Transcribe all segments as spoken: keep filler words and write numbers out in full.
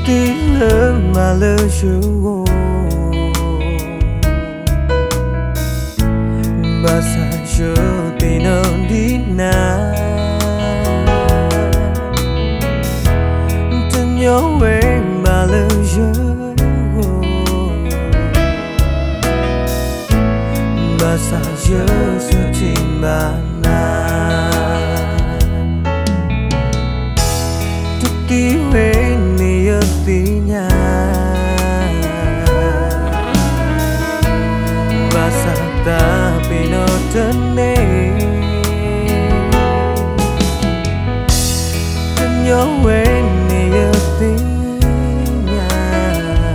tiếng lớn mà lỡ chịu bà sa chờ tình ơn đi na tình nhớ em mà lỡ chịu bà sa chờ sự tình bà na chút tiếng em ni ở tiếng nhà bà sa ta bị nó thân nề tình nhớ em ni ở tiếng nhà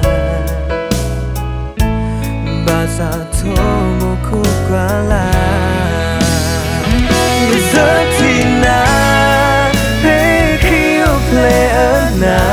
bà sa thô một khúc qua là giờ thì na hey khi yêu play ở na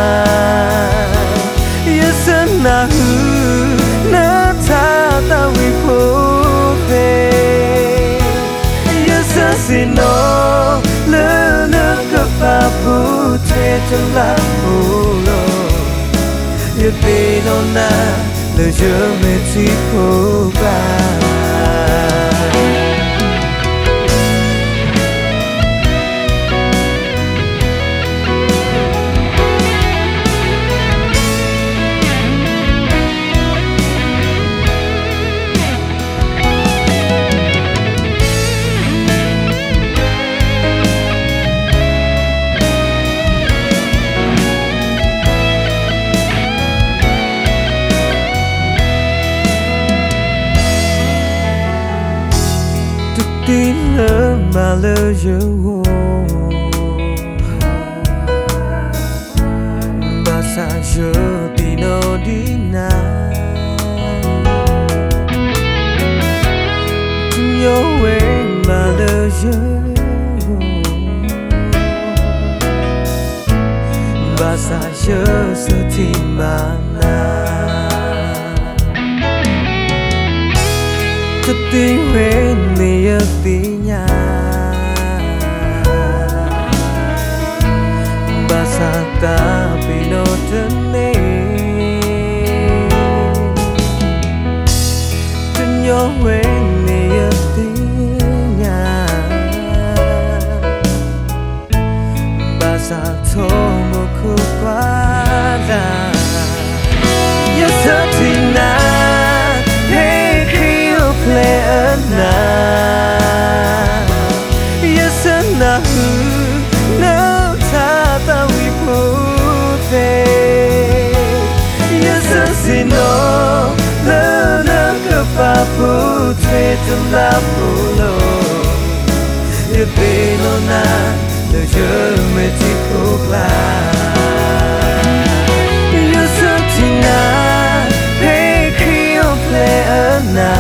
yêu sân na hư na tha ta vì phố về yêu sân xin nó lỡ lỡ gặp bà bố thế trong lá phố lo yêu bê nó na lỡ chờ mẹ chỉ phố bà tiếng lớn mà lỡ dấu bà sa chờ thì nó đi na nhớ em mà lỡ dấu bà sa chờ sự tình bà na chút tiếng em ni ở tiếng nhà bà sa ta bị nó thân nề tình nhớ em ni ở tiếng nhà bà sa thô một khúc qua là yêu giờ thì na play ở na yêu sân na hư nếu tha ta vì phố về yêu sân xin nó lỡ lỡ gặp bà phố thuê trong lá phố lo yêu bê nó na lỡ chờ mẹ chỉ phố là yêu sân thì na hey khi yêu play ở na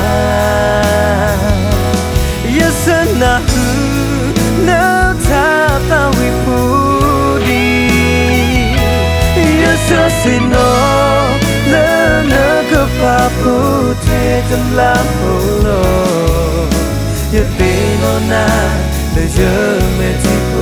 na hư nếu tha ta vì phố đi yêu sơ xin nó lỡ lỡ gặp bà phố thuê trong lá phố lo yêu bê nó na lỡ giờ mẹ chỉ